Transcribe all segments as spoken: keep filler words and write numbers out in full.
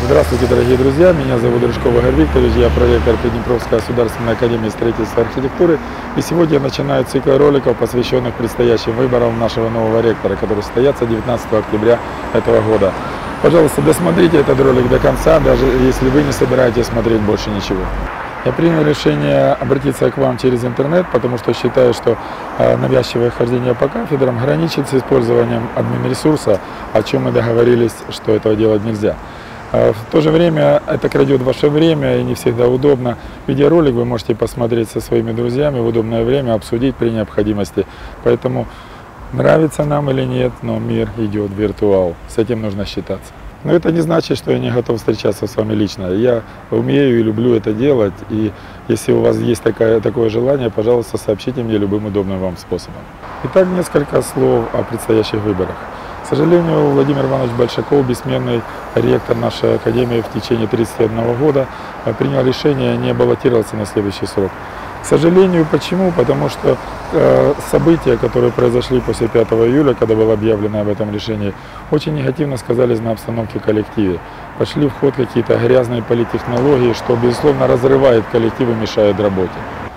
Здравствуйте, дорогие друзья! Меня зовут Рыжков Игорь Викторович, я проректор Приднепровской государственной академии строительства и архитектуры. И сегодня я начинаю цикл роликов, посвященных предстоящим выборам нашего нового ректора, которые состоятся девятнадцатого октября этого года. Пожалуйста, досмотрите этот ролик до конца, даже если вы не собираетесь смотреть больше ничего. Я принял решение обратиться к вам через интернет, потому что считаю, что навязчивое хождение по кафедрам граничит с использованием админ-ресурса, о чем мы договорились, что этого делать нельзя. В то же время это крадет ваше время и не всегда удобно. Видеоролик вы можете посмотреть со своими друзьями в удобное время, обсудить при необходимости. Поэтому нравится нам или нет, но мир идет в виртуал. С этим нужно считаться. Но это не значит, что я не готов встречаться с вами лично. Я умею и люблю это делать. И если у вас есть такое, такое желание, пожалуйста, сообщите мне любым удобным вам способом. Итак, несколько слов о предстоящих выборах. К сожалению, Владимир Иванович Большаков, бессменный ректор нашей академии в течение тридцати одного года, принял решение не баллотироваться на следующий срок. К сожалению, почему? Потому что э, события, которые произошли после пятого июля, когда было объявлено об этом решении, очень негативно сказались на обстановке в коллективе. Пошли в ход какие-то грязные политтехнологии, что, безусловно, разрывает коллектив и мешает работе.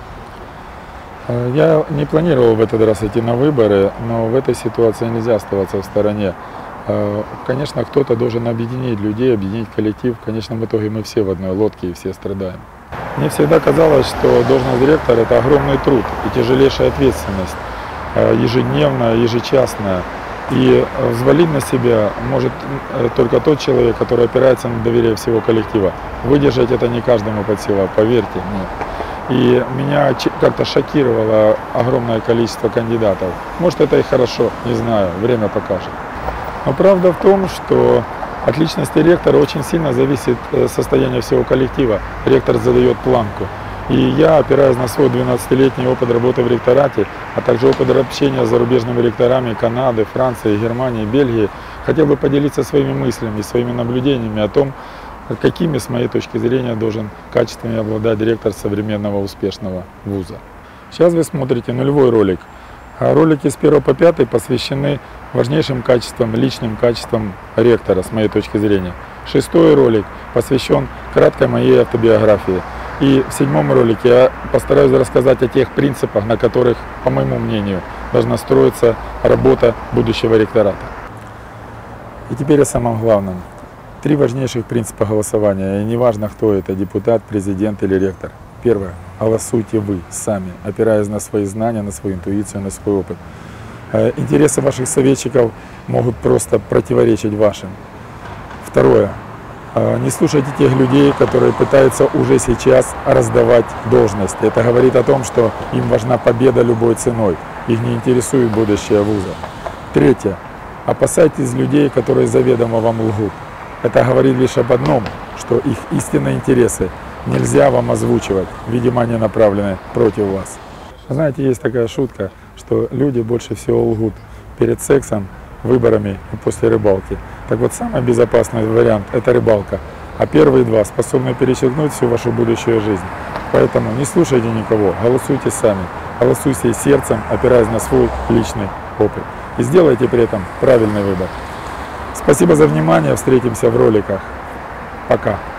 Я не планировал в этот раз идти на выборы, но в этой ситуации нельзя оставаться в стороне. Конечно, кто-то должен объединить людей, объединить коллектив. В конечном итоге мы все в одной лодке и все страдаем. Мне всегда казалось, что должность директора – это огромный труд и тяжелейшая ответственность, ежедневная, ежечасная. И взвалить на себя может только тот человек, который опирается на доверие всего коллектива. Выдержать это не каждому под силу, поверьте мне. И меня как-то шокировало огромное количество кандидатов. Может, это и хорошо, не знаю, время покажет. Но правда в том, что от личности ректора очень сильно зависит состояние всего коллектива. Ректор задает планку. И я, опираясь на свой двенадцатилетний опыт работы в ректорате, а также опыт общения с зарубежными ректорами Канады, Франции, Германии, Бельгии, хотел бы поделиться своими мыслями, своими наблюдениями о том, какими, с моей точки зрения, должен качествами обладать директор современного успешного вуза. Сейчас вы смотрите нулевой ролик. А ролики с первого по пятый посвящены важнейшим качествам, личным качествам ректора, с моей точки зрения. Шестой ролик посвящен краткой моей автобиографии. И в седьмом ролике я постараюсь рассказать о тех принципах, на которых, по моему мнению, должна строиться работа будущего ректората. И теперь о самом главном. Три важнейших принципа голосования, и неважно, кто это, депутат, президент или ректор. Первое. Голосуйте вы сами, опираясь на свои знания, на свою интуицию, на свой опыт. Интересы ваших советчиков могут просто противоречить вашим. Второе. Не слушайте тех людей, которые пытаются уже сейчас раздавать должности. Это говорит о том, что им важна победа любой ценой. Их не интересует будущее вуза. Третье. Опасайтесь людей, которые заведомо вам лгут. Это говорит лишь об одном, что их истинные интересы нельзя вам озвучивать, видимо, они направлены против вас. Знаете, есть такая шутка, что люди больше всего лгут перед сексом, выборами и после рыбалки. Так вот, самый безопасный вариант – это рыбалка, а первые два способны перечеркнуть всю вашу будущую жизнь. Поэтому не слушайте никого, голосуйте сами, голосуйте сердцем, опираясь на свой личный опыт. И сделайте при этом правильный выбор. Спасибо за внимание, встретимся в роликах. Пока.